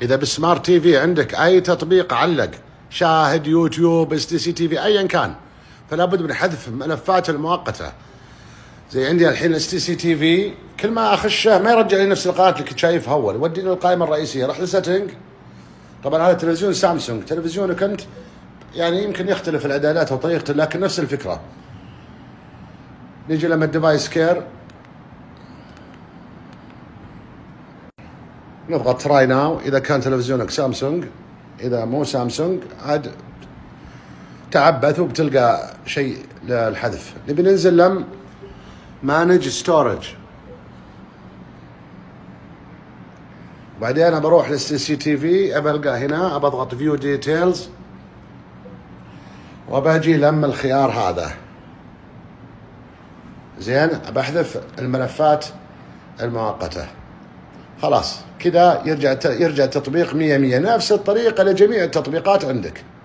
اذا بالسمارت تي في عندك اي تطبيق علق، شاهد، يوتيوب، STC TV، ايا كان، فلا بد من حذف ملفات المؤقته. زي عندي الحين STC TV، كل ما اخشه ما يرجع لي نفس القناه اللي كنت شايفها اول، يوديني للقائمه الرئيسيه. رحت للسيتنج، طبعا هذا تلفزيون سامسونج، تلفزيونك انت يعني يمكن يختلف الاعدادات وطريقته، لكن نفس الفكره. نيجي لما الديفايس كير، نضغط تراي ناو اذا كان تلفزيونك سامسونج، اذا مو سامسونج عاد تعبث وبتلقى شيء للحذف. نبي ننزل لم مانج ستورج، بعدين انا بروح للCCTV، ابى القى هنا، ابى اضغط فيو ديتيلز، وباجي لم الخيار هذا. زين، بحذف الملفات المؤقته. خلاص كذا يرجع التطبيق 100 100، نفس الطريقه لجميع التطبيقات عندك.